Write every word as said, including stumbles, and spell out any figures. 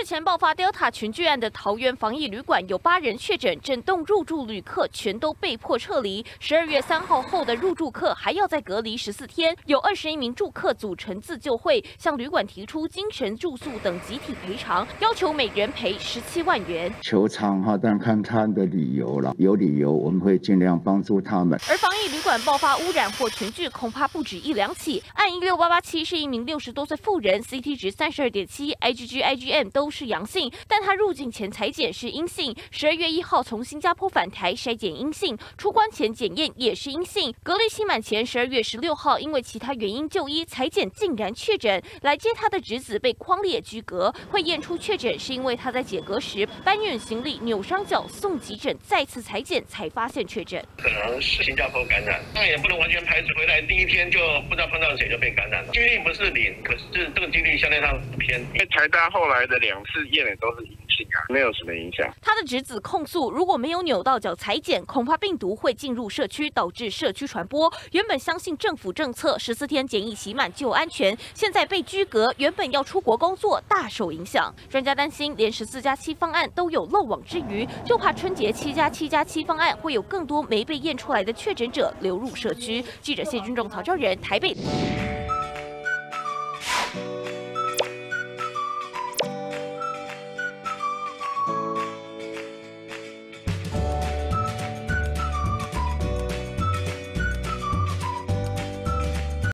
日前爆发 Delta 群聚案的桃园防疫旅馆有八人确诊，整栋入住旅客全都被迫撤离。十二月三号后的入住客还要再隔离十四天。有二十一名住客组成自救会，向旅馆提出精神住宿等集体赔偿，要求每人赔十七万元。 求偿哈，但看他的理由了，有理由我们会尽量帮助他们。 而防疫旅馆爆发污染或群聚，恐怕不止一两起。案一六八八七是一名六十多岁妇人 ，C T 值三十二点七 ，I G G、I G M 都是阳性，但她入境前采检是阴性。十二月一号从新加坡返台筛检阴性，出关前检验也是阴性。隔离期满前十二月十六号因为其他原因就医采检竟然确诊，来接他的侄子被匡列居隔，会验出确诊是因为他在解隔时搬运行李扭伤脚送急诊，再次采检才发现确诊。 可能是新加坡感染，那也不能完全排除回来第一天就不知道碰到谁就被感染了，几率不是零，可是这个几率相对上偏低。 因为台大后来的两次验的都是阴性啊，没有什么影响。 他的侄子控诉，如果没有扭到脚裁剪，恐怕病毒会进入社区，导致社区传播。原本相信政府政策，十四天检疫期满就安全，现在被居隔，原本要出国工作大受影响。专家担心，连十四加七方案都有漏网之鱼，就怕春节七加七加七方案会有更多没被验出来的确诊者流入社区。记者谢君仲、曹昭仁台北。